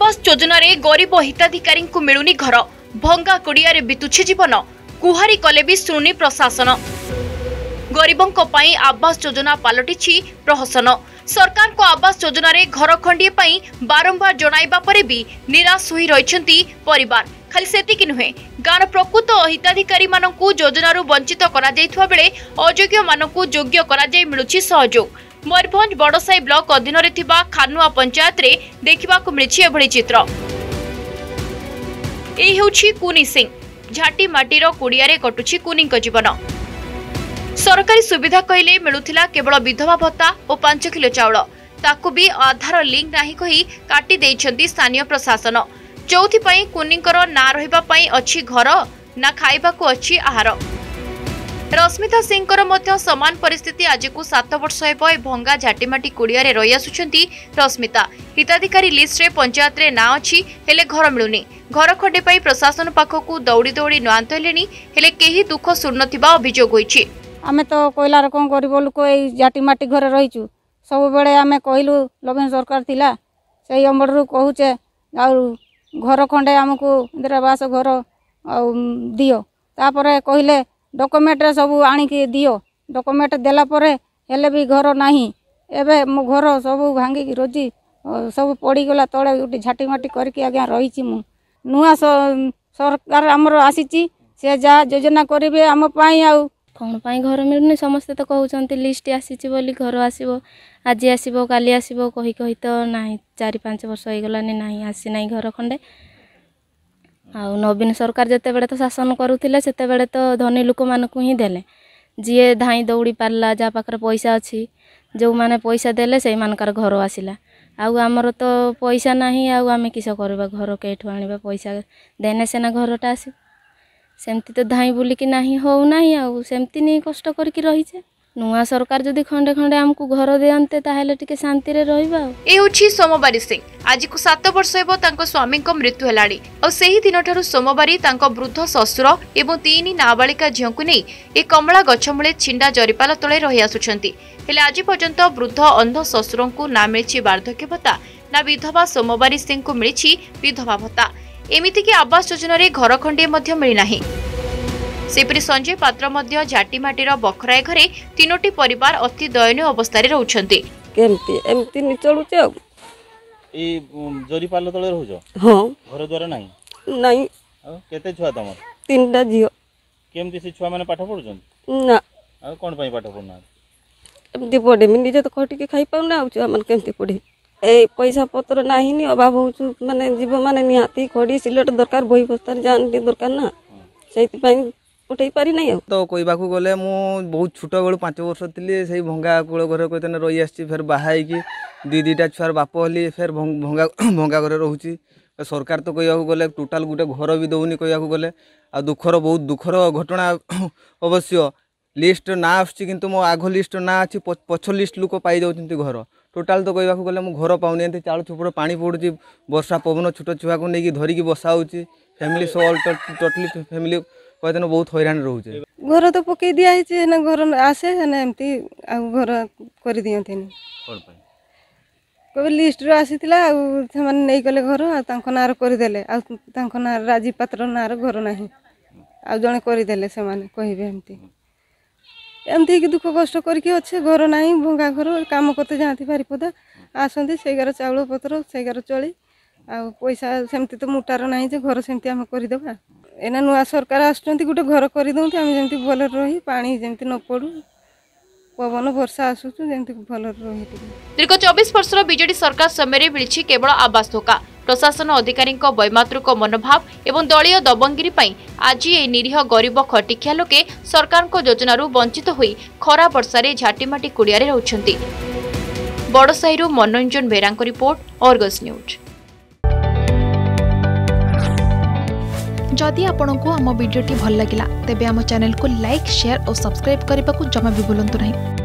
आवास योजना रे गरीब हिताधिकारी को मिलुनी घर भंगा कुड़िया रे बितुछि जीवन कुहारी कले भी शुणुनी प्रशासन गरीबों पई आवास योजना पलटिछि प्रहसन सरकार को आवास योजना रे घर खंडिए पई बारंबार जणाइबा परे भी निराश होई रहिसंती परिवार खाली सेतिक नुहे गाँव प्रकृत हिताधिकारी मानकु योजना रु वंचित करा जायथुवा बेले अयोग्य मानकु योग्य करा जाय मिलुछि सहयोग मयूरभंज बड़साई ब्लॉक अधीन रे थिबा खानुआ पंचायत रे देखिबाकु मिलिछि एभଳି चित्र एही हेउछि कुनी सिंह झाटी माटीर कुड़ियारे कटुछि कुनीक जीवन सरकारी सुविधा कहले मिलुथिला केवल विधवा भत्ता और 5 किलो चाउल ताकू भी आधार लिंक नाही कही काटी देइछंती स्थानीय प्रशासन चौथी पई कुनीकर ना रहिबा पई अछि घर ना खाइबा को अछि आहार रश्मिता सिंहकर मध्य समान परिस्थिति आज को 7 वर्ष हेब भंगा झाटीमाटी कुड़िया रे रही आसुछंती रश्मिता हिताधिकारी लिस्ट रे पंचायत रे ना अछि हेले घर मिलुनी घर खंडे पई प्रशासन पाखकु दौड़ी दौड़ी नुआंत हेलेनी हेले केही दुख सुननथिबा अभियोग होईछि आमे तो कोइलार कोन गरीब लोक ए झाटीमाटी घरे रहिचु सब बेले आमे कहिलु लबन सरकार थिला सेही अमर रु कहूचे आ घर खंडे हमकु इंदिरा आवास घर आ दियो तापरे कहिले डॉक्यूमेंट सब आनिकी दियो डॉक्यूमेंट देला परे हेले भी घर नाही एबे मो घर सब भांगी रोजी सब पड़ी गला तळे उठी झाटी माटी करके आज्ञा रहिची मु नुआ सरकार हमर आसीची से जा योजना करिवे हम पाई आ कौन पाई घर मिलुनी समस्ते तो कहउचंती लिस्ट आसीची बोली घर आसीबो आज आसीबो काली आसीबो कहि कहि तो नाही 4-5 वर्ष होई गलानी नाही आसी नाही घर खंडे आ नवीन सरकार जते बेले तो शासन करूथिले सेते बेले तो धनी लोक मानकु ही देले जिए धाई दौड़ी पारला जा पाखरे पैसा अछि जो माने पैसा देले सेई मानकर घर आसिला आउ हमर तो पैसा नाही आउ आमे किस करबा घर केठु आनिबा पैसा देने सेना घरटा आसी सेमती तो धाई बुली कि नाही हो नाही आउ सेमती नहीं कष्ट करके रही छे नुआ सरकार जदि खंडे खंडे हमकु घर देंते ताहेले टिके शांति रे रहिबा ए होछि सोमवारी सिंह आज को 7 वर्ष हेबो तांको स्वामी को मृत्यु हेलाडी और सेही दिन ठारु सोमवारी तांको वृद्ध ससुर एवं 3 नाबालिका झियो को नै ए कमला गछमुळे छिंडा जरिपाला तळे रहि आसुछंती हेले आज पर्यंत वृद्ध अंध ससुर को ना मिलछि वार्धक्य भत्ता ना विधवा सोमवारी सिंह को मिलछि विधवा भत्ता एमिति कि आवास योजना रे घर खंडे मध्य मिली नाही सेपरी संजय पात्र मध्य झाटीमाटीर बखराए घरे 3टी परिवार अति दयनीय अवस्था रे रहउछंती केमती एमती नि चलुचे आ ए जरीपाल तळे रहउजो हां घर द्वारा नाही नाही केते छुआ तमर 3टा जियो केमती से छुआ माने पाठ पढुछन ना आ कोन पई पाठ पढना एमती पढे मिन निजे तो खटी के खाई पाउना आउछ हमन केमती पढे ए पैसा पत्र नाही नि अभाव होछु माने जीव माने निहाती खडी सिलेट दरकार बही बस्तार जान के दरकार ना सेति पई उठे पारि नहीं तो कहबाकू गले मु बहुत छोट बेलू 5 वर्ष थी से भंगा कूल घर कहते रही आसी फिर बाहाई दुईटा छुआर बाप हली फिर भंगा भंगा घर रोचे सरकार तो कहू गले टोटाल गोटे घर भी दौनी कहू गले आ दुखर बहुत दुखर घटना अवश्य लिस्ट ना आसुच्ची मो आग लिस्ट ना अच्छी पछ लिस्ट लोक पाई जाऊँच घर टोटाल तो कहबाकू गले मु घर पाऊनी चाउल छुपड़ पानी पड़ुची वर्षा पवन छोट छुआ को लेकिन धरिकी बसा होची फैमिली सब टोटली फैमिली कहते बहुत हैरान रोचे घर तो पकई दिया है ना घर आसे ना एमती घर कर दियंती कभी लिस्ट रो आसीथिला आ नहीं गले घर ना करदेले ना राजी पात्र ना घर ना आ जड़े करदेले से कहे एमती एमती कि दुख कष्ट करके अच्छे घर ना भंगा घर काम करते जाती बारिपदा आसती से गार चाउल पत्र से गार चली आ पैसा सेमती तो मुटार ना घर सेमती आम करदेबा एना नुआ सरकार आसुचंती गोटे घर कर दउते हम जेमती भल रही पानी जेमती न पड़ू पवन वर्षा आसुचु जेमती भल रही दीर्घ 24 वर्षर बीजेडी सरकार समय मिली केवल आवास धोका प्रशासन अधिकारी वैमातृक मनोभाव एवं दलीय दबंगिरी पई आज ए निरीह गरीब खटिखिया लोके सरकार योजना वंचित होई खरा वर्षा रे झाटीमाटी कुड़िया रे रहउछंती बड़साईरु मनोरंजन बेरा रिपोर्ट अर्गस न्यूज जदि आपंक आम भिडी भल लगा तेब आम चैनल को लाइक शेयर और सब्सक्राइब करने को जमा भी भूलु नहीं।